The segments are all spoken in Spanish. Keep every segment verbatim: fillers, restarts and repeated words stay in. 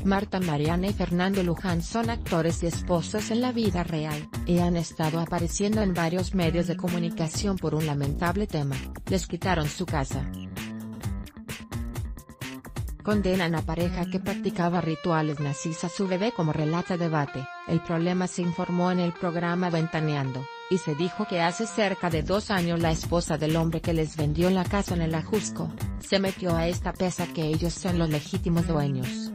Marta Mariana y Fernando Luján son actores y esposos en la vida real, y han estado apareciendo en varios medios de comunicación por un lamentable tema: les quitaron su casa. Condenan a pareja que practicaba rituales nazis a su bebé. Como relata Debate, el problema se informó en el programa Ventaneando, y se dijo que hace cerca de dos años la esposa del hombre que les vendió la casa en el Ajusco, se metió a esta pese a que ellos son los legítimos dueños.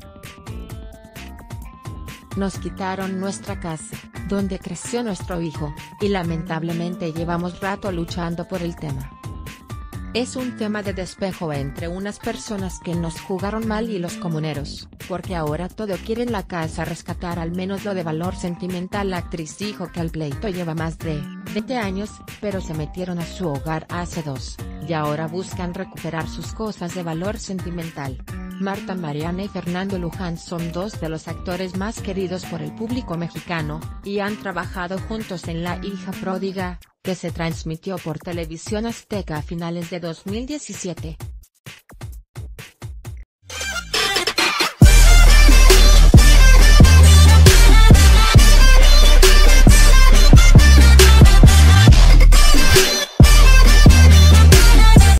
Nos quitaron nuestra casa, donde creció nuestro hijo, y lamentablemente llevamos rato luchando por el tema. Es un tema de despejo entre unas personas que nos jugaron mal y los comuneros, porque ahora todo quieren la casa rescatar, al menos lo de valor sentimental. La actriz dijo que el pleito lleva más de veinte años, pero se metieron a su hogar hace dos, y ahora buscan recuperar sus cosas de valor sentimental. Marta Mariana y Fernando Luján son dos de los actores más queridos por el público mexicano, y han trabajado juntos en La hija pródiga, que se transmitió por Televisión Azteca a finales de dos mil diecisiete.